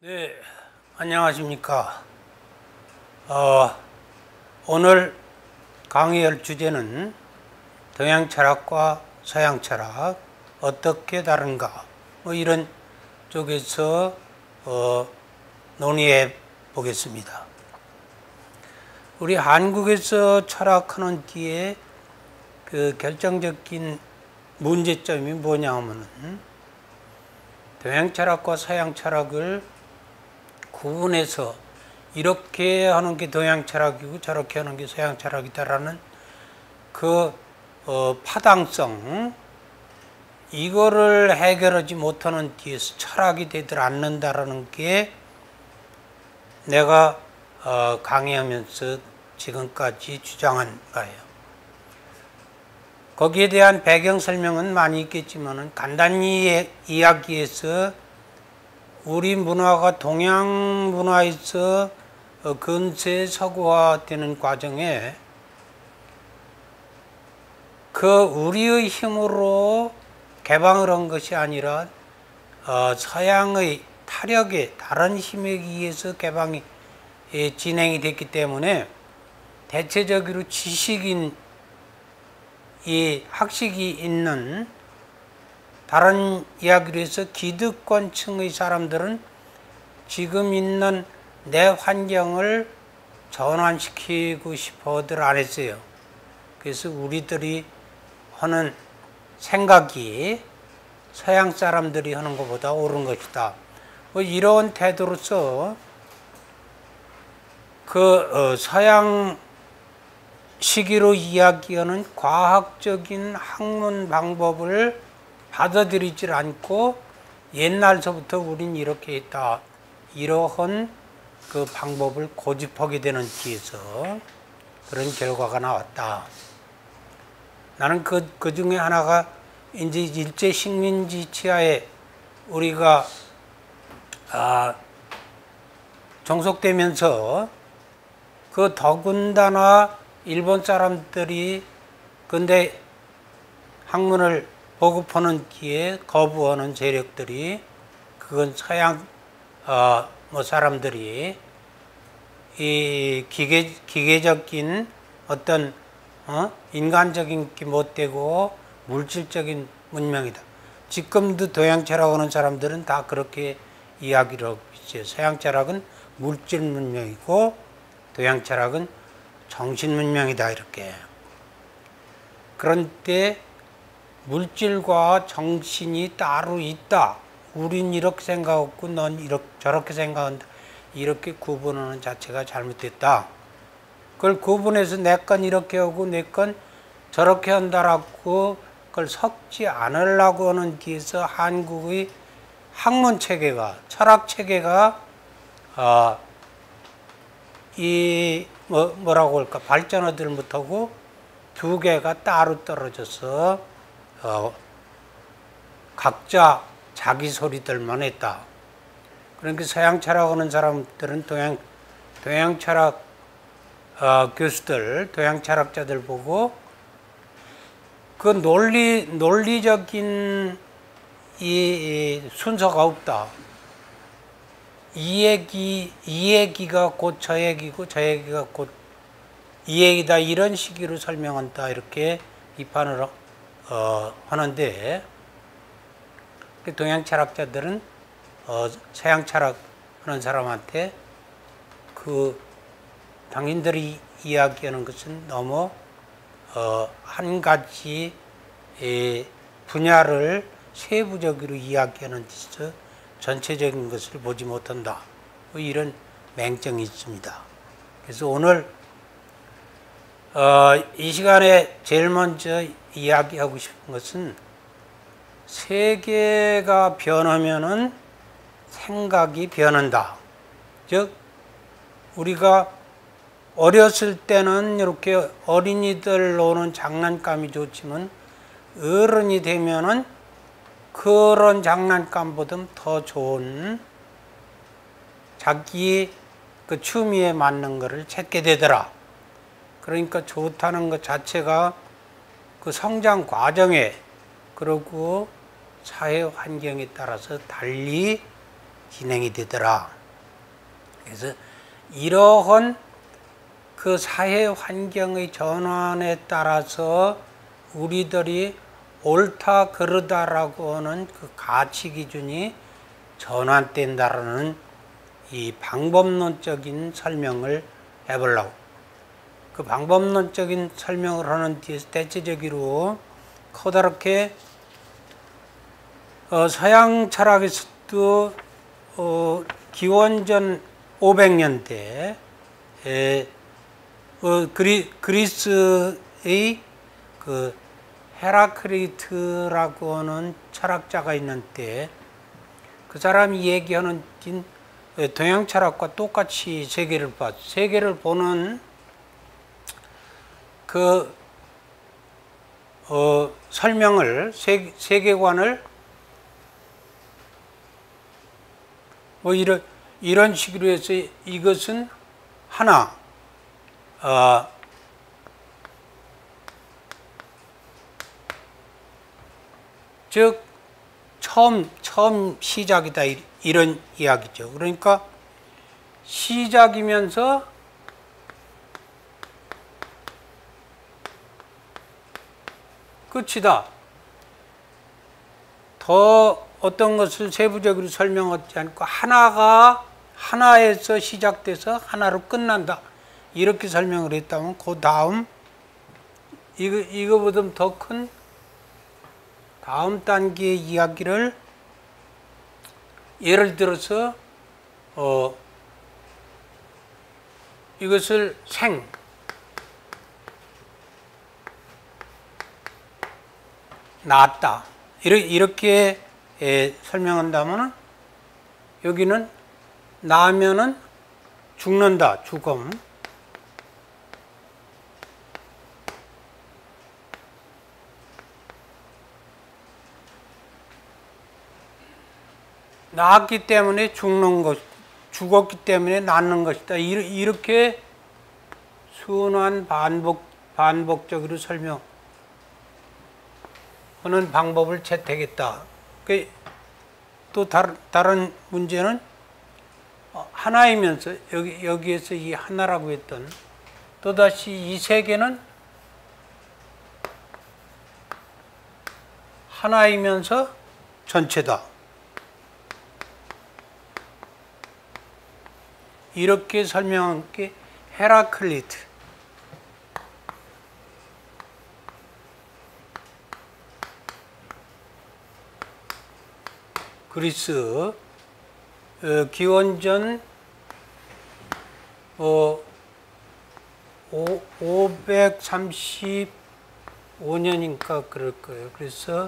네, 안녕하십니까. 오늘 강의할 주제는 동양 철학과 서양 철학 어떻게 다른가 이런 쪽에서 논의해 보겠습니다. 우리 한국에서 철학하는 뒤에 그 결정적인 문제점이 뭐냐 하면은 동양 철학과 서양 철학을 구분해서 이렇게 하는 게 동양 철학이고 저렇게 하는 게 서양 철학이다라는 그 파당성, 이거를 해결하지 못하는 뒤에서 철학이 되들 않는다라는 게 내가 강의하면서 지금까지 주장한 바예요. 거기에 대한 배경 설명은 많이 있겠지만 간단히 이야기해서 우리 문화가 동양 문화에서 근세 서구화되는 과정에 그 우리의 힘으로 개방을 한 것이 아니라 서양의 타력에 다른 힘에 의해서 개방이 진행이 됐기 때문에 대체적으로 지식인 이 학식이 있는, 다른 이야기로 해서 기득권층의 사람들은 지금 있는 내 환경을 전환시키고 싶어들 안 했어요. 그래서 우리들이 하는 생각이 서양 사람들이 하는 것보다 옳은 것이다. 이런 태도로서 그 서양 시기로 이야기하는 과학적인 학문 방법을 받아들이질 않고 옛날서부터 우린 이렇게 했다, 이러한 그 방법을 고집하게 되는 뒤에서 그런 결과가 나왔다. 나는 그 중에 하나가 이제 일제 식민지 치하에 우리가 종속되면서 그 더군다나 일본 사람들이 근대 학문을 보급하는 뒤에 거부하는 세력들이, 그건 서양 사람들이 이 기계적인 어떤 인간적인 게 못되고 물질적인 문명이다. 지금도 동양 철학 하는 사람들은 다 그렇게 이야기를 하고 있어요. 서양 철학은 물질 문명이고 동양 철학은 정신 문명이다, 이렇게. 그런데 물질과 정신이 따로 있다, 우린 이렇게 생각하고 넌 저렇게 생각한다, 이렇게 구분하는 자체가 잘못됐다. 그걸 구분해서 내 건 이렇게 하고 내 건 저렇게 한다라고 그걸 섞지 않으려고 하는 뒤에서 한국의 학문 체계가, 철학 체계가 뭐라고 할까, 발전하지 못하고 두 개가 따로 떨어져서 각자 자기 소리들만 했다. 그러니까 서양 철학하는 사람들은 동양 철학 교수들, 동양 철학자들 보고 그 논리적인 이 순서가 없다. 이 얘기가 곧 저 얘기고 저 얘기가 곧 이 얘기다, 이런 식으로 설명한다, 이렇게 비판을 하는데, 동양 철학자들은 서양 철학 하는 사람한테 당신들이 이야기하는 것은 너무 한 가지 분야를 세부적으로 이야기하는 데서 전체적인 것을 보지 못한다, 이런 맹점이 있습니다. 그래서 오늘 이 시간에 제일 먼저 이야기하고 싶은 것은 세계가 변하면은 생각이 변한다. 즉 우리가 어렸을 때는 이렇게 어린이들 노는 장난감이 좋지만 어른이 되면은 그런 장난감보다 더 좋은 자기 그 취미에 맞는 것을 찾게 되더라. 그러니까 좋다는 것 자체가 그 성장 과정에, 그리고 사회 환경에 따라서 달리 진행이 되더라. 그래서 이러한 그 사회 환경의 전환에 따라서 우리들이 옳다 그르다라고 하는 그 가치 기준이 전환된다라는 이 방법론적인 설명을 해보려고. 그 방법론적인 설명을 하는 뒤에서 대체적으로 커다랗게 서양 철학에서도 기원전 500년대에 그리스의 그 헤라크리트라고 하는 철학자가 있는데 그 사람이 얘기하는 동양 철학과 똑같이 세계를 봐. 세계를 보는 그 설명을 세계관을 뭐 이런 식으로 해서 이것은 하나 즉 처음 시작이다 이런 이야기죠. 그러니까 시작이면서 끝이다. 더 어떤 것을 세부적으로 설명하지 않고 하나에서 시작돼서 하나로 끝난다. 이렇게 설명을 했다면 그 다음 이거보다 더 큰 다음 단계의 이야기를 예를 들어서 이것을 낳았다. 이렇게 설명한다면 여기는 나면은 죽는다. 죽음. 낳았기 때문에 죽는 것, 죽었기 때문에 낳는 것이다. 이렇게 순환 반복적으로 설명하는 방법을 채택했다. 또 다른 문제는 하나이면서 여기에서 이 하나라고 했던 또다시 이 세계는 하나이면서 전체다. 이렇게 설명한 게 헤라클리트. 그리스 기원전 535년인가 그럴 거예요. 그래서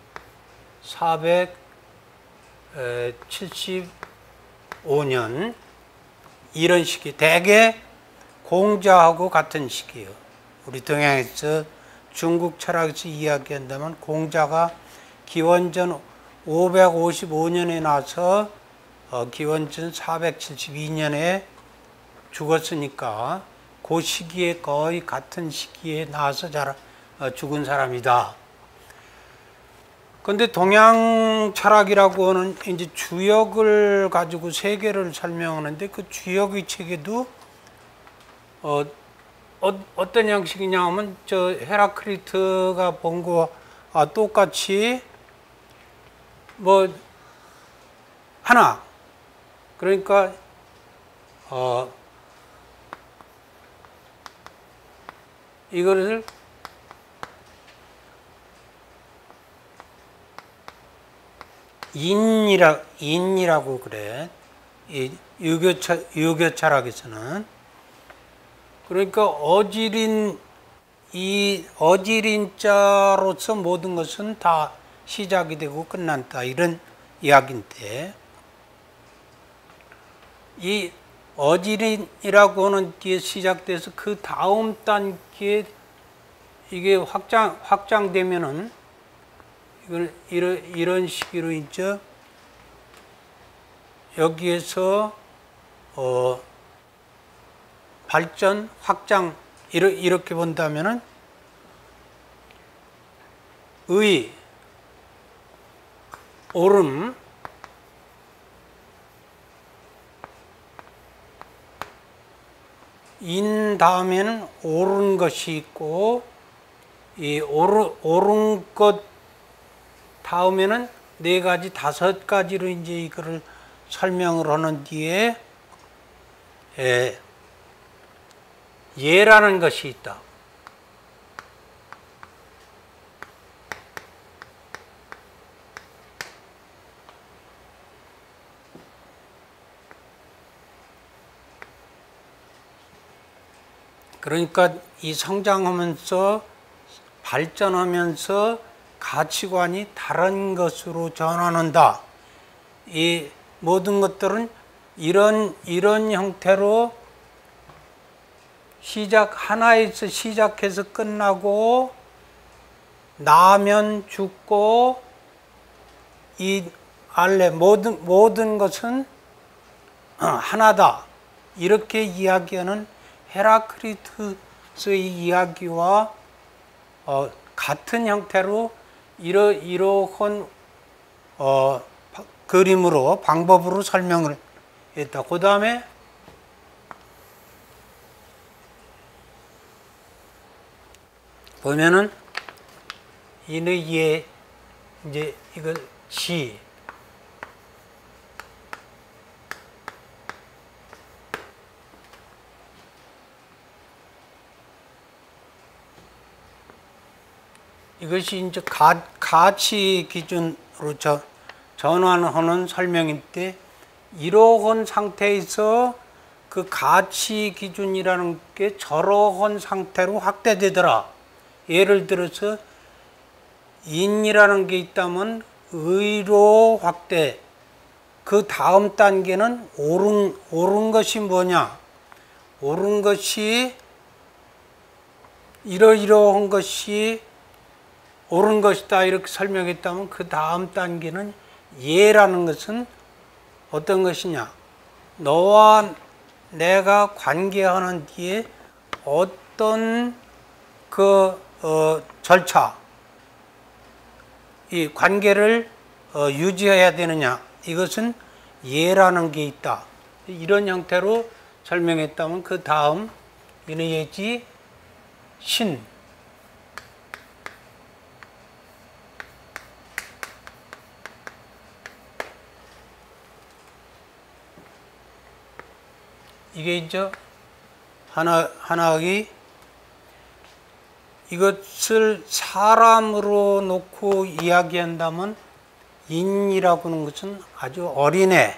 475년 이런 시기, 대개 공자하고 같은 시기예요. 우리 동양에서 중국 철학에서 이야기한다면 공자가 기원전 555년에 나서 기원전 472년에 죽었으니까 그 시기에 거의 같은 시기에 나서 죽은 사람이다. 그런데 동양 철학이라고 하는 이제 주역을 가지고 세계를 설명하는데 그 주역의 체계도 어떤 양식이냐 하면 저 헤라크리트가 본 거와 똑같이 뭐 하나 그러니까 이거를 인이라고 그래. 이 유교 철학에서는 그러니까 어지린자로서 모든 것은 다 시작이 되고 끝난다 이런 이야기인데 이 어지린이라고 하는 뒤에 시작돼서 그 다음 단계에 이게 확장되면은 이걸 이런 식으로 이제 여기에서 발전, 확장 이렇게 본다면은 의, 오름, 인 다음에는 옳은 것이 있고, 이 옳은 것 다음에는 네 가지, 다섯 가지로 이제 이거를 설명을 하는 뒤에 예라는 것이 있다. 그러니까 이 성장하면서 발전하면서 가치관이 다른 것으로 전환한다. 이 모든 것들은 이런 형태로 하나에서 시작해서 끝나고 나면 죽고 이 알레 모든 것은 하나다. 이렇게 이야기하는 헤라크리투스의 이야기와 같은 형태로 이러한 그림으로 방법으로 설명을 했다. 그 다음에 보면은 인의 예 이제 이걸 시 이것이 이제 가치 기준으로 전환하는 설명인데, 이러한 상태에서 그 가치 기준이라는 게 저러한 상태로 확대되더라. 예를 들어서 인이라는 게 있다면 의로 확대. 그 다음 단계는 옳은 것이 뭐냐? 옳은 것이 이러이러한 것이 옳은 것이다 이렇게 설명했다면, 그 다음 단계는 예라는 것은 어떤 것이냐? 너와 내가 관계하는 뒤에 어떤 절차, 이 관계를 유지해야 되느냐? 이것은 예라는 게 있다. 이런 형태로 설명했다면, 그 다음 이는 예지 신. 이게 이제 하나의 이것을 사람으로 놓고 이야기한다면, 인이라고 하는 것은 아주 어린애,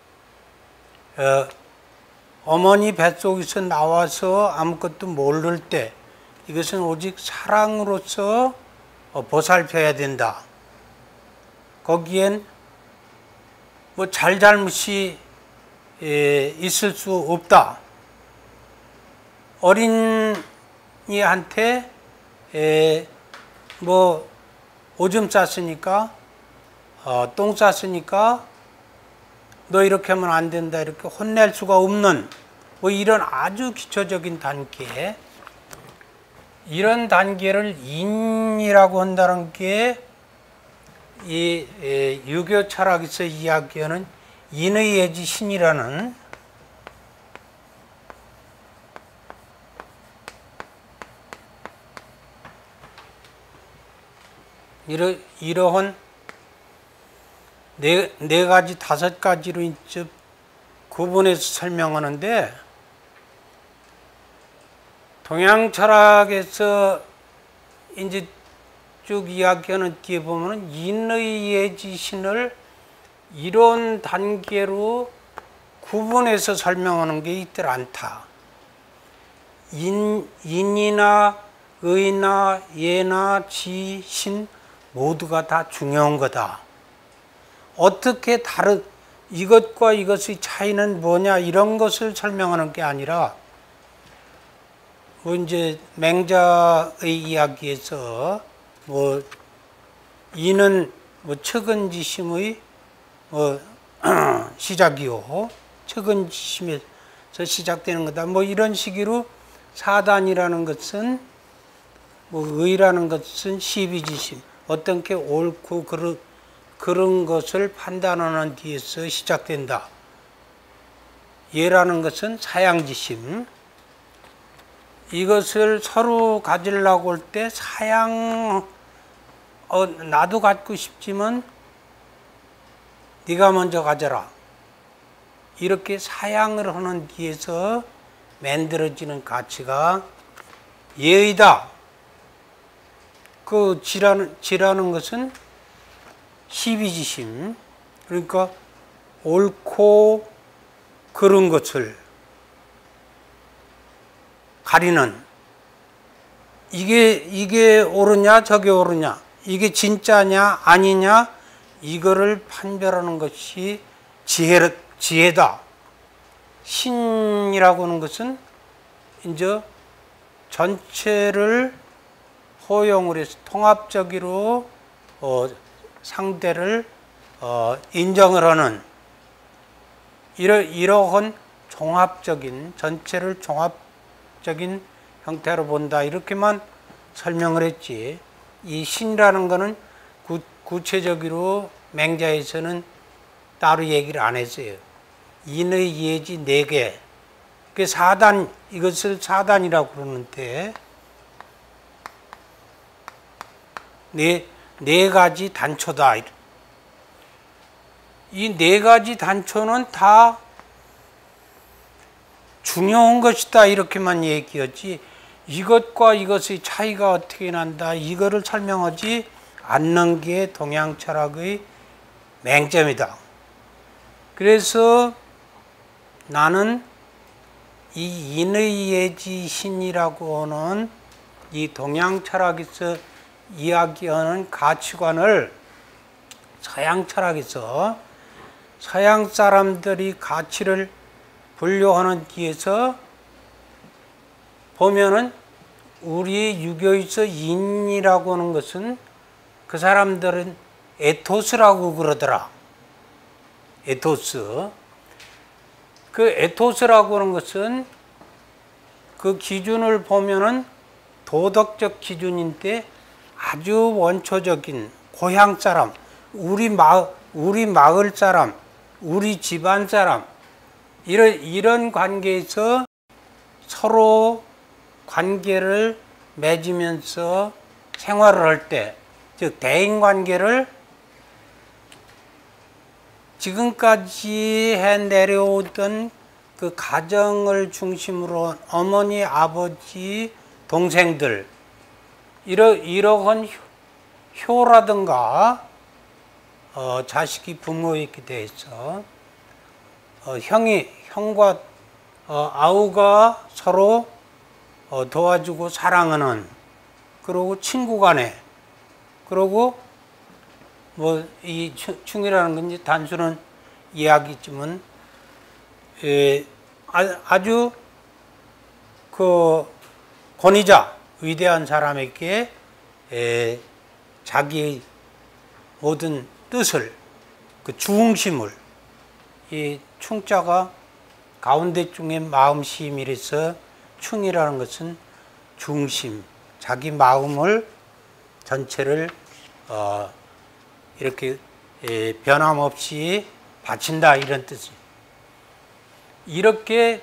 어머니 뱃속에서 나와서 아무것도 모를 때, 이것은 오직 사랑으로서 보살펴야 된다. 거기엔 뭐 잘잘못이 있을 수 없다. 어린이한테 뭐 오줌 쌌으니까 똥 쌌으니까 너 이렇게 하면 안 된다 이렇게 혼낼 수가 없는 뭐 이런 아주 기초적인 단계, 이런 단계를 인이라고 한다는 게 이 유교 철학에서 이야기하는 인의 예지 신이라는 이러한 네 가지, 다섯 가지로 이제 구분해서 설명하는데, 동양 철학에서 이제 쭉 이야기하는 뒤에 보면은 인의 예지 신을 이런 단계로 구분해서 설명하는 게 있들 않다. 인이나 의나 예나 지, 신 모두가 다 중요한 거다. 어떻게 이것과 이것의 차이는 뭐냐 이런 것을 설명하는 게 아니라, 뭐 이제 맹자의 이야기에서 뭐 이는 뭐 측은지심의 시작이요, 측은지심에서 시작되는 거다. 뭐 이런 식으로 사단이라는 것은 뭐 의라는 것은 시비지심, 어떤 게 옳고 그런 것을 판단하는 뒤에서 시작된다. 예라는 것은 사양지심, 이것을 서로 가지려고 할 때 나도 갖고 싶지만 네가 먼저 가져라. 이렇게 사양을 하는 뒤에서 만들어지는 가치가 예의다. 그 지라는 것은 시비지심. 그러니까 옳고 그른 것을 가리는, 이게 옳으냐 저게 옳으냐, 이게 진짜냐 아니냐, 이거를 판별하는 것이 지혜다. 신이라고 하는 것은 이제 전체를 허용을 해서 통합적으로 상대를 인정을 하는 이러한 종합적인, 전체를 종합적인 형태로 본다, 이렇게만 설명을 했지. 이 신이라는 거는 구체적으로 맹자에서는 따로 얘기를 안 했어요. 인의 예지 4개. 그 사단, 이것을 사단이라고 그러는데, 네 가지 단초다. 이 4가지 단초는 다 중요한 것이다, 이렇게만 얘기하지, 이것과 이것의 차이가 어떻게 난다, 이거를 설명하지 않는 게 동양 철학의 맹점이다. 그래서 나는 이 인의예지신이라고 하는 이 동양 철학에서 이야기하는 가치관을 서양 철학에서 서양 사람들이 가치를 분류하는 뒤에서 보면은 우리 유교에서 인이라고 하는 것은 그 사람들은 에토스라고 그러더라. 에토스. 그 에토스라고 하는 것은 그 기준을 보면은 도덕적 기준인데 아주 원초적인 고향 사람, 우리 마을 사람, 우리 집안 사람, 이런 관계에서 서로 관계를 맺으면서 생활을 할 때, 즉 대인 관계를 지금까지 해 내려오던 그 가정을 중심으로 어머니, 아버지, 동생들, 이러한 효라든가 자식이 부모에게 대해서 형과 아우가 서로 도와주고 사랑하는, 그리고 친구 간에, 그리고 뭐 이 충이라는 건 이제 단순한 이야기지만 아주 그 권위자, 위대한 사람에게 자기의 모든 뜻을, 그 중심을, 이 충자가 가운데 중에 마음심이라서 충이라는 것은 중심, 자기 마음을 전체를 이렇게 변함없이 바친다, 이런 뜻이. 이렇게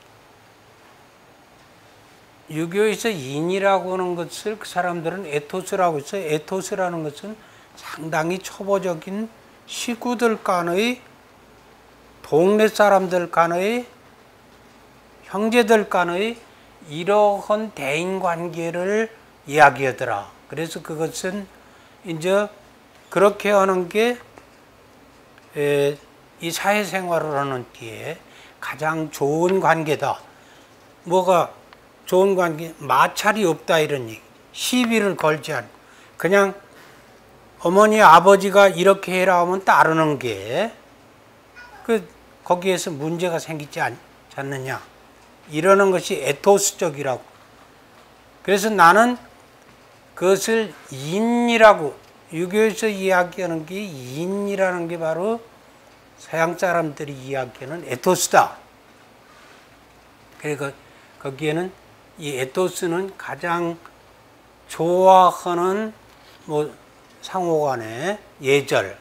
유교에서 인이라고 하는 것을 그 사람들은 에토스라고 해서, 에토스라는 것은 상당히 초보적인 식구들 간의, 동네 사람들 간의, 형제들 간의 이러한 대인관계를 이야기하더라. 그래서 그것은 이제 그렇게 하는 게 이 사회생활을 하는 뒤에 가장 좋은 관계다. 뭐가 좋은 관계? 마찰이 없다, 이런 얘기. 시비를 걸지 않고 그냥 어머니 아버지가 이렇게 해라 하면 따르는 게 거기에서 문제가 생기지 않느냐, 이러는 것이 에토스적이라고. 그래서 나는 그것을 인이라고, 유교에서 이야기하는 게 인이라는 게 바로 서양 사람들이 이야기하는 에토스다. 그러니까 거기에는 이 에토스는 가장 좋아하는 뭐 상호간의 예절,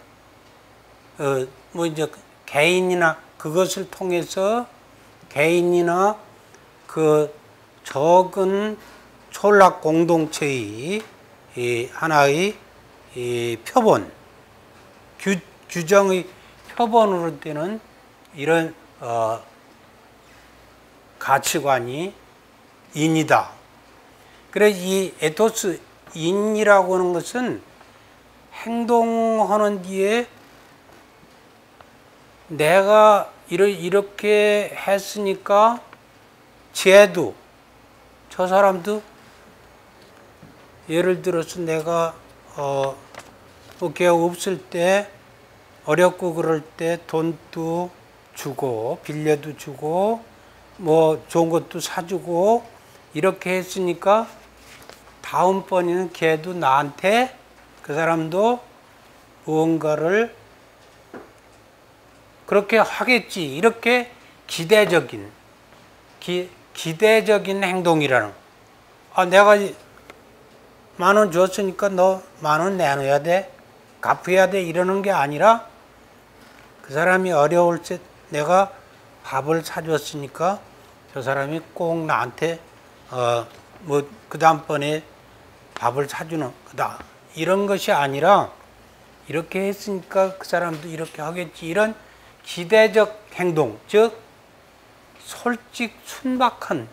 뭐 이제 개인이나 그것을 통해서 개인이나 그 적은 촌락 공동체의 하나의 표본, 규정의 표본으로 되는 이런 가치관이 인이다. 그래서 이 에토스 인이라고 하는 것은 행동하는 뒤에 내가 이렇게 했으니까 쟤도 저 사람도 예를 들어서 내가 뭐 걔 없을 때 어렵고 그럴 때 돈도 주고 빌려도 주고 뭐 좋은 것도 사주고 이렇게 했으니까 다음번에는 걔도 나한테 그 사람도 무언가를 그렇게 하겠지. 이렇게 기대적인 행동이라는. 내가 10,000원 줬으니까 너 10,000원 내놔야 돼. 갚아야 돼. 이러는 게 아니라 그 사람이 어려울 때 내가 밥을 사줬으니까 저 사람이 꼭 나한테 뭐 그 다음번에 밥을 사주는 거다. 이런 것이 아니라 이렇게 했으니까 그 사람도 이렇게 하겠지. 이런 기대적 행동, 즉 솔직 순박한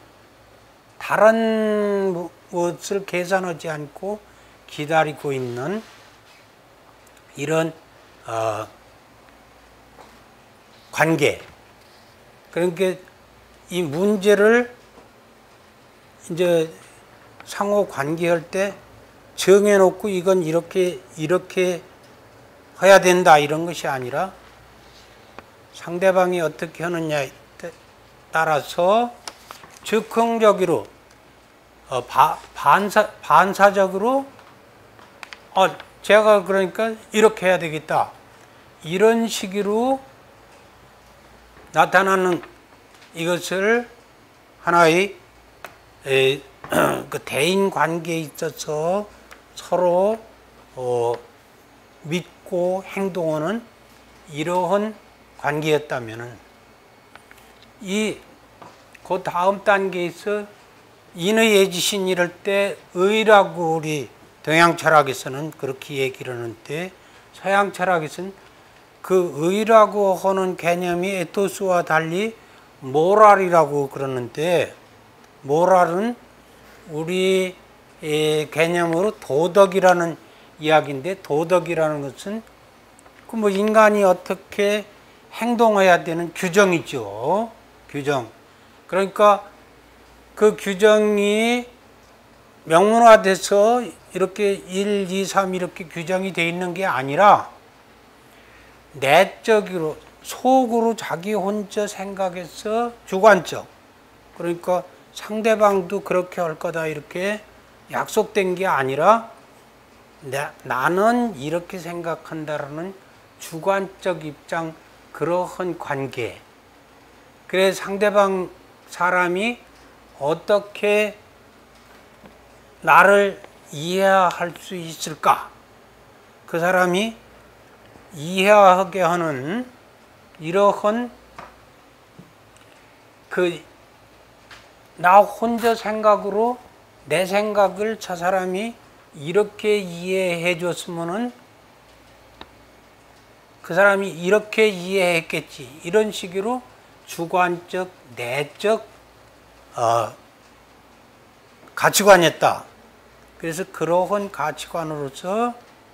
다른 무엇을 계산하지 않고 기다리고 있는 이런 관계. 그러니까 이 문제를 이제 상호 관계할 때 정해놓고 이건 이렇게 해야 된다 이런 것이 아니라 상대방이 어떻게 하느냐에 따라서 즉흥적으로 반사적으로 제가 그러니까 이렇게 해야 되겠다 이런 식으로 나타나는 이것을 하나의 그 대인 관계에 있어서 서로 믿고 행동하는 이러한 관계였다면은 그 다음 단계에서 인의 예지신 이럴 때 의라고 우리 동양 철학에서는 그렇게 얘기를 하는데 서양 철학에서는 그 의라고 하는 개념이 에토스와 달리 모랄이라고 그러는데 모랄은 우리 개념으로 도덕이라는 이야기인데 도덕이라는 것은 그 뭐 인간이 어떻게 행동해야 되는 규정이죠. 규정. 그러니까 그 규정이 명문화돼서 이렇게 1, 2, 3 이렇게 규정이 되어 있는 게 아니라 내적으로 속으로 자기 혼자 생각해서 주관적. 그러니까 상대방도 그렇게 할 거다 이렇게 약속된 게 아니라 나는 이렇게 생각한다라는 주관적 입장 그러한 관계. 그래서 상대방 사람이 어떻게 나를 이해할 수 있을까? 그 사람이 이해하게 하는 이러한 나 혼자 생각으로 내 생각을 저 사람이 이렇게 이해해 줬으면은 그 사람이 이렇게 이해했겠지. 이런 식으로 주관적, 내적 가치관이었다. 그래서 그러한 가치관으로서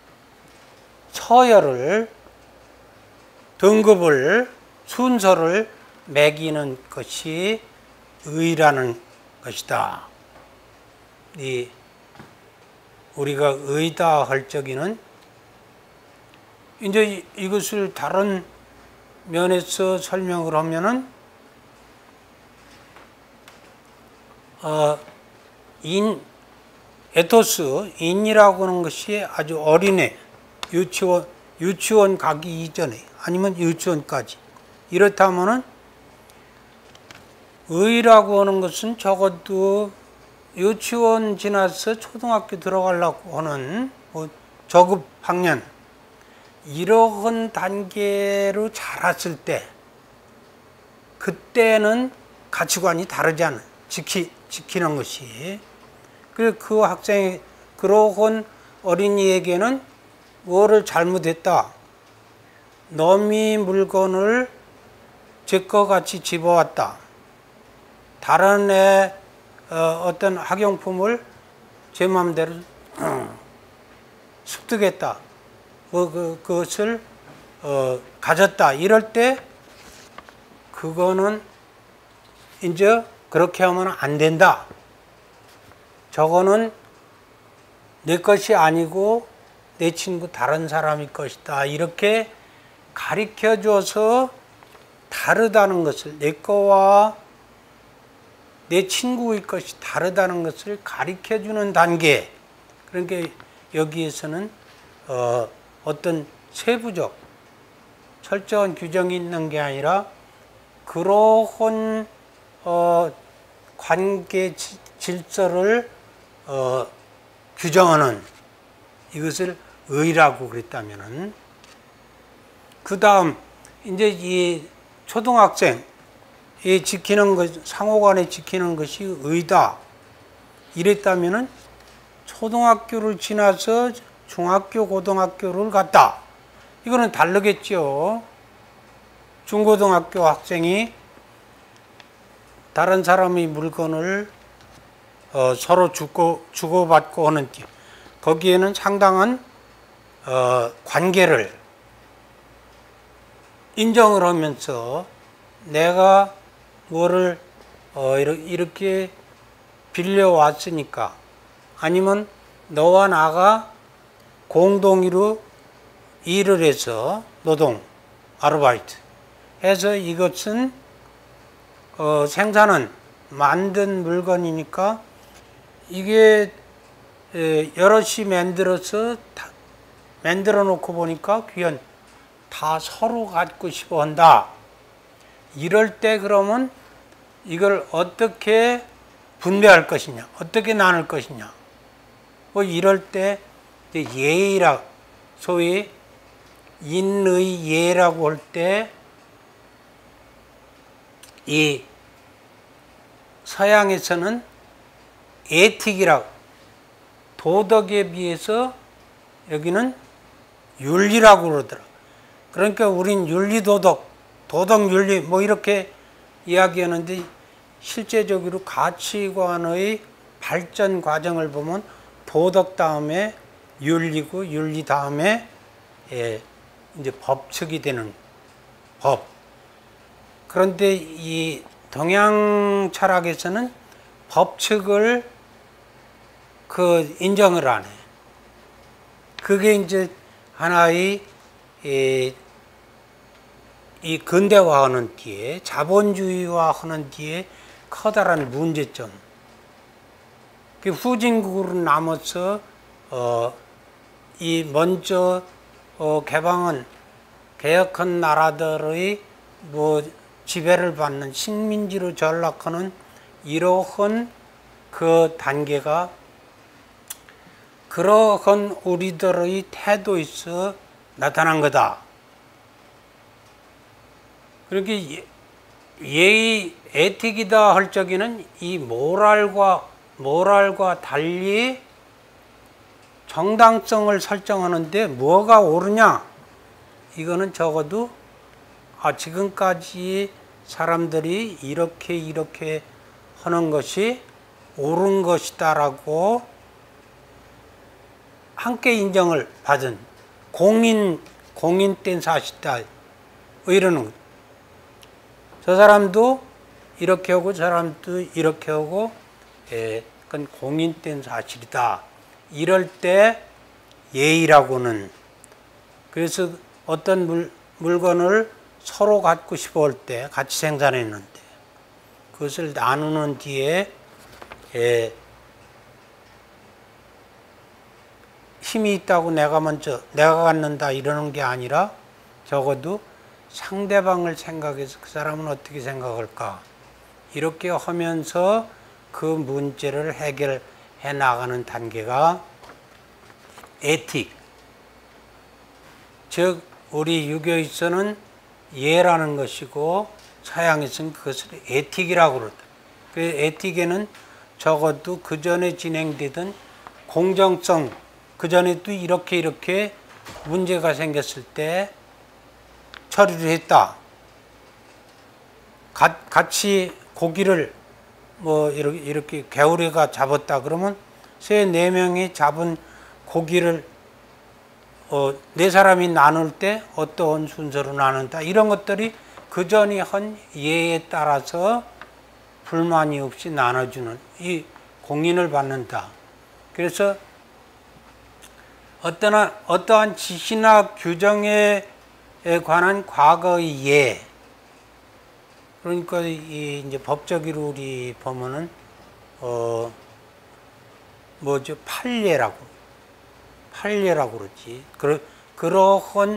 서열을, 등급을, 순서를 매기는 것이 의라는 것이다. 우리가 의다 할 적에는 이제 이것을 다른 면에서 설명을 하면은 에토스, 인이라고 하는 것이 아주 어린애, 유치원 가기 이전에 아니면 유치원까지 이렇다면은 의라고 하는 것은 적어도 유치원 지나서 초등학교 들어가려고 하는 저급 학년 이러한 단계로 자랐을 때 그때는 가치관이 다르지 않은 지키는 것이. 그 학생이 그러한 어린이에게는 뭐를 잘못했다. 너미 물건을 제 것 같이 집어왔다. 다른 애 어떤 학용품을 제 마음대로 습득했다. 그것을 가졌다. 이럴 때 그거는 이제 그렇게 하면 안 된다. 저거는 내 것이 아니고 내 친구 다른 사람의 것이다. 이렇게 가르쳐줘서 다르다는 것을, 내 거와 내 친구의 것이 다르다는 것을 가르쳐주는 단계. 그러니까 여기에서는 어떤 세부적 철저한 규정이 있는 게 아니라 그러한 관계 질서를 규정하는, 이것을 의라고 그랬다면은, 그 다음 이제 이 초등학생 이 지키는 것, 상호간에 지키는 것이 의다 이랬다면은 초등학교를 지나서 중학교 고등학교를 갔다, 이거는 다르겠죠. 중고등학교 학생이 다른 사람의 물건을 서로 주고받고 하는, 거기에는 상당한 관계를 인정을 하면서 내가 뭐를 이렇게 빌려왔으니까, 아니면 너와 나가 공동으로 일을 해서 노동, 아르바이트 해서 이것은 생산은 만든 물건이니까 이게 여럿이 만들어 놓고 보니까 귀한 다 서로 갖고 싶어 한다. 이럴 때 그러면 이걸 어떻게 분배할 것이냐, 어떻게 나눌 것이냐. 뭐 이럴 때 예의라, 소위 인의 예라고 할 때, 이 서양에서는 에틱이라고, 도덕에 비해서 여기는 윤리라고 그러더라. 그러니까 우린 윤리도덕, 도덕윤리 뭐 이렇게 이야기하는데, 실제적으로 가치관의 발전 과정을 보면 도덕 다음에 윤리고, 윤리 다음에 이제 법칙이 되는 법. 그런데 이 동양 철학에서는 법칙을 인정을 안 해. 그게 이제 하나의 이 근대화하는 뒤에, 자본주의화하는 뒤에 커다란 문제점. 후진국으로 남아서 이 먼저 개방한, 개혁한 나라들의 뭐 지배를 받는 식민지로 전락하는 이러한 그 단계가, 그러한 우리들의 태도에서 나타난 거다. 그렇게 예의, 에틱이다 할 적에는 이 모랄과 달리 정당성을 설정하는데 뭐가 옳으냐? 이거는 적어도 지금까지 사람들이 이렇게 하는 것이 옳은 것이다라고 함께 인정을 받은 공인된 사실이다. 이러는 거죠. 저 사람도 이렇게 하고 저 사람도 이렇게 하고, 그건 공인된 사실이다. 이럴 때 예의라고는, 그래서 어떤 물건을 서로 갖고 싶어 할 때, 같이 생산했는데 그것을 나누는 뒤에 힘이 있다고 내가 갖는다 이러는 게 아니라, 적어도 상대방을 생각해서 그 사람은 어떻게 생각할까, 이렇게 하면서 그 문제를 해결해 나가는 단계가 에틱. 즉 우리 유교에서는 예라는 것이고, 서양에서는 그것을 에틱이라고 그러다. 그 에틱에는 적어도 그 전에 진행되던 공정성, 그 전에도 이렇게 문제가 생겼을 때 처리를 했다. 같이 고기를 뭐 이렇게 개우리가 잡았다 그러면 새 4명이 잡은 고기를 4사람이 나눌 때 어떠한 순서로 나눈다. 이런 것들이 그 전에 한 예에 따라서 불만이 없이 나눠주는 이 공인을 받는다. 그래서 어떠한 지시나 규정에 관한 과거의 예, 그러니까 이제 법적으로 우리 보면은 뭐죠, 판례라고 그러지. 그러한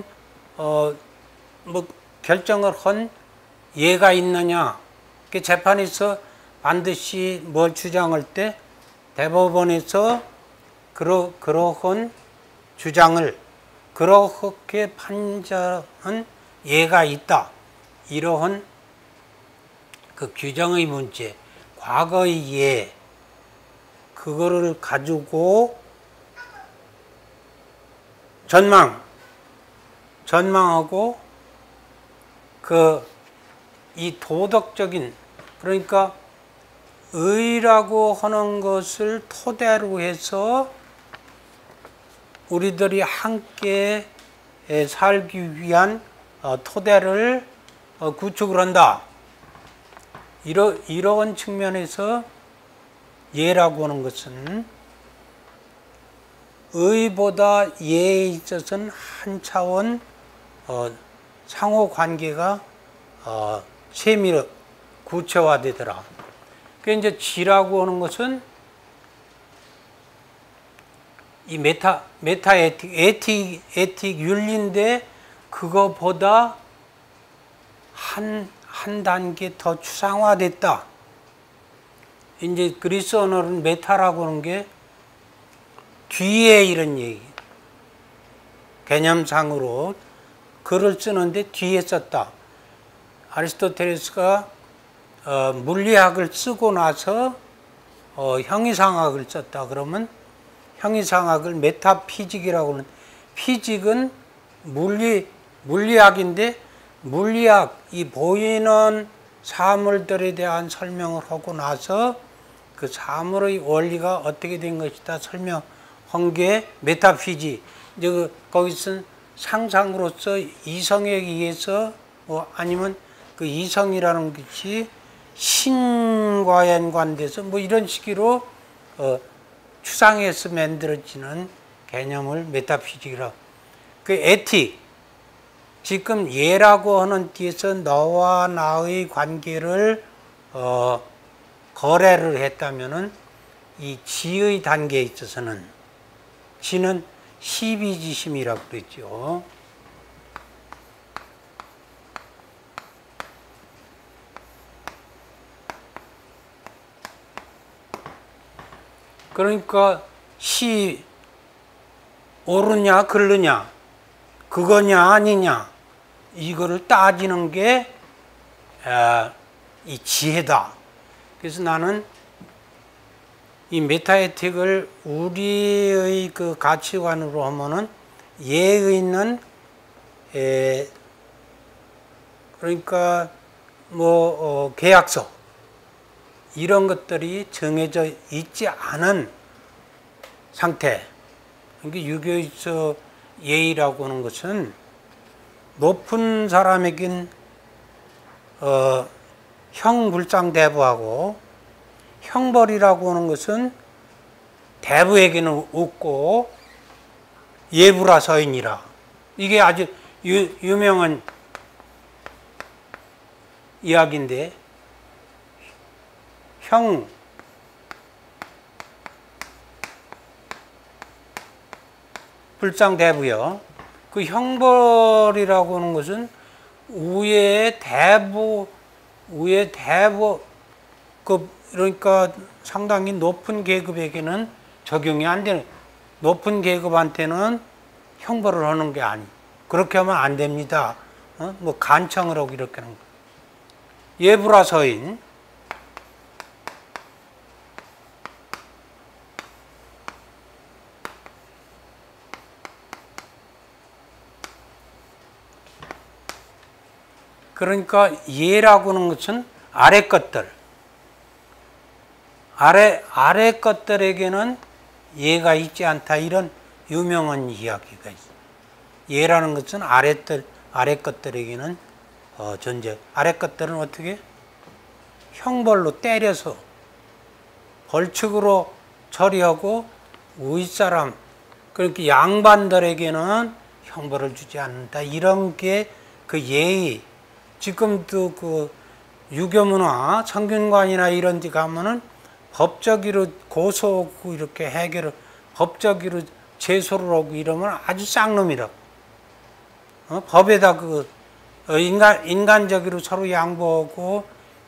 뭐 결정을 한 예가 있느냐. 그 재판에서 반드시 뭘 주장할 때 대법원에서 그러한 주장을 그렇게 판정한 예가 있다. 이러한 그 규정의 문제, 과거의 예, 그거를 가지고 전망하고 이 도덕적인, 그러니까 의라고 하는 것을 토대로 해서 우리들이 함께 살기 위한 토대를 구축을 한다. 이러한 측면에서 예라고 하는 것은 의보다 예에 있어서는 한 차원 상호 관계가 세밀 구체화되더라. 그 이제 지라고 하는 것은 이 메타 에틱 윤리인데 그거보다 한 단계 더 추상화됐다. 이제 그리스 언어는 메타라고 하는 게 뒤에 이런 얘기. 개념상으로 글을 쓰는데 뒤에 썼다. 아리스토텔레스가 물리학을 쓰고 나서 형이상학을 썼다. 그러면 형이상학을 메타피직이라고 하는, 피직은 물리학인데 물리학, 이 보이는 사물들에 대한 설명을 하고 나서 그 사물의 원리가 어떻게 된 것이다 설명한 게 메타피직. 이제 거기서 상상으로서 이성에 의해서 아니면 그 이성이라는 것이 신과 연관돼서 뭐 이런 식으로 추상해서 만들어지는 개념을 메타피직이라고. 그 에틱, 지금 예라고 하는 뒤에서 너와 나의 관계를 거래를 했다면은 이 지의 단계에 있어서는 지는 시비지심이라고 그랬죠. 그러니까 시 옳으냐 그르냐, 그거냐 아니냐, 이거를 따지는 게 이 지혜다. 그래서 나는 이 메타에틱을 우리의 그 가치관으로 하면은 예에 있는 그러니까 뭐 계약서 이런 것들이 정해져 있지 않은 상태. 그러니까 유교에서 예의라고 하는 것은 높은 사람에겐 형불상대부하고, 형벌이라고 하는 것은 대부에게는 없고 예부라 서인이라. 이게 아주 유명한 이야기인데, 형 불상대부요. 그 형벌이라고 하는 것은 위에 대부 그러니까 상당히 높은 계급에게는 적용이 안 되는, 높은 계급한테는 형벌을 하는 게 아니. 그렇게 하면 안 됩니다. 뭐 간청을 하고 이렇게 하는 거. 예부라 서인. 그러니까 예라고 하는 것은 아래 것들. 아래 것들에게는 예가 있지 않다. 이런 유명한 이야기가 있어요. 예라는 것은 아래 것들에게는 존재. 아래 것들은 어떻게? 형벌로 때려서 벌칙으로 처리하고 윗사람, 그렇게 양반들에게는 형벌을 주지 않는다. 이런 게 그 예의. 지금도 그 유교문화, 성균관이나 이런 데 가면은 법적으로 고소하고 이렇게 해결을, 법적으로 제소를 하고 이러면 아주 쌍놈이라고. 법에다 인간적으로 서로 양보하고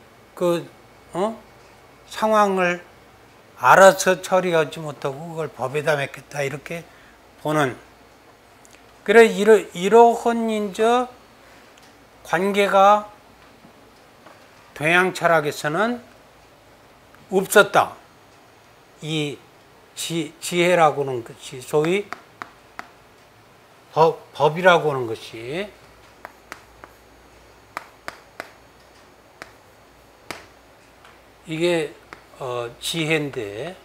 상황을 알아서 처리하지 못하고 그걸 법에다 맡겼다. 이렇게 보는. 그래, 이러한 이제 관계가 동양 철학에서는 없었다. 이 지혜라고 하는 것이, 소위 법이라고 하는 것이 이게 지혜인데,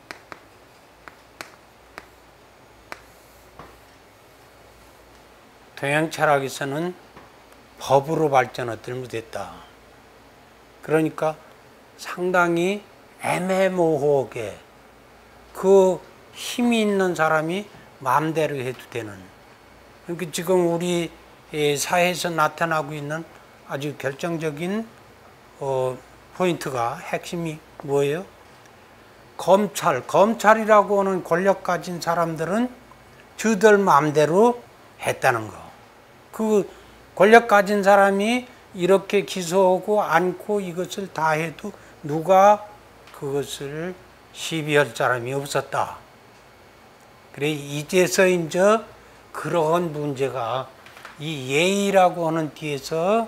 동양 철학에서는 법으로 발전하지 못했다. 그러니까 상당히 애매모호하게 그 힘이 있는 사람이 마음대로 해도 되는. 그러니까 지금 우리 사회에서 나타나고 있는 아주 결정적인 포인트가, 핵심이 뭐예요? 검찰이라고 하는 권력 가진 사람들은 저들 마음대로 했다는 거. 그 권력 가진 사람이 이렇게 기소하고 않고 이것을 다 해도 누가 그것을 시비할 사람이 없었다. 그래, 이제서 이제 그러한 문제가 이 예의라고 하는 뒤에서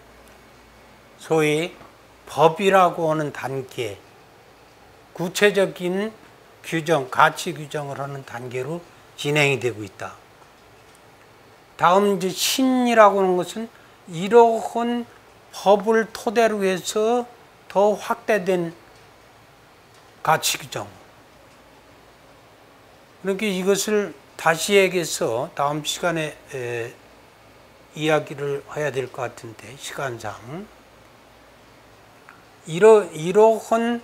소위 법이라고 하는 단계, 구체적인 규정, 가치 규정을 하는 단계로 진행이 되고 있다. 다음 이제 신이라고 하는 것은 이러한 법을 토대로 해서 더 확대된 가치 규정. 그러니까 이것을 다시 얘기해서 다음 시간에 이야기를 해야 될 것 같은데, 시간상. 이러한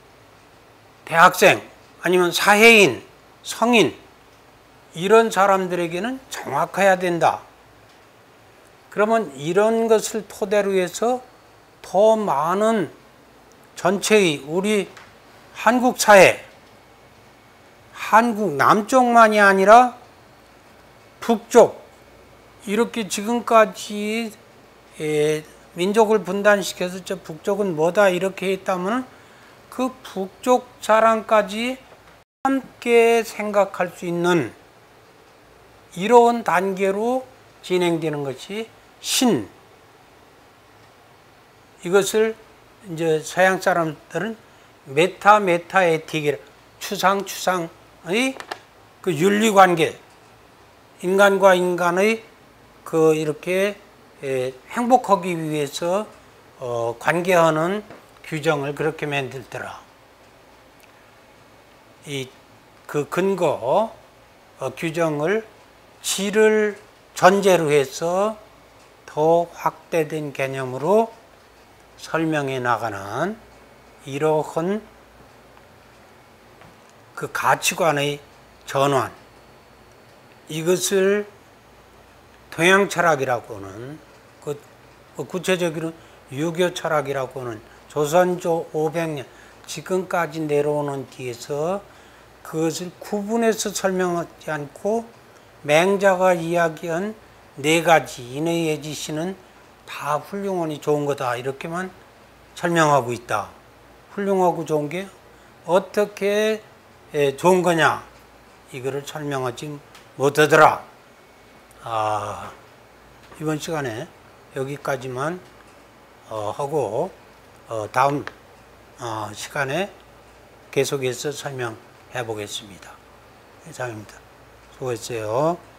대학생, 아니면 사회인, 성인, 이런 사람들에게는 정확해야 된다. 그러면 이런 것을 토대로 해서 더 많은 전체의 우리 한국 사회, 한국 남쪽만이 아니라 북쪽, 이렇게 지금까지 민족을 분단시켜서 저 북쪽은 뭐다 이렇게 했다면 그 북쪽 사람까지 함께 생각할 수 있는 이러한 단계로 진행되는 것이 신. 이것을 이제 서양 사람들은 메타에틱이라, 추상의 그 윤리 관계, 인간과 인간의 그 이렇게 행복하기 위해서 관계하는 규정을 그렇게 만들더라. 그 근거 규정을 질을 전제로 해서 더 확대된 개념으로 설명해 나가는 이러한 그 가치관의 전환, 이것을 동양 철학이라고 하는, 구체적으로 유교 철학이라고 하는 조선조 500년 지금까지 내려오는 뒤에서 그것을 구분해서 설명하지 않고 맹자가 이야기한 4가지 인의 지시는 다 훌륭하니 좋은 거다 이렇게만 설명하고 있다. 훌륭하고 좋은 게 어떻게 좋은 거냐, 이거를 설명하지 못하더라. 이번 시간에 여기까지만 하고 다음 시간에 계속해서 설명해 보겠습니다. 이상입니다. 수고했어요.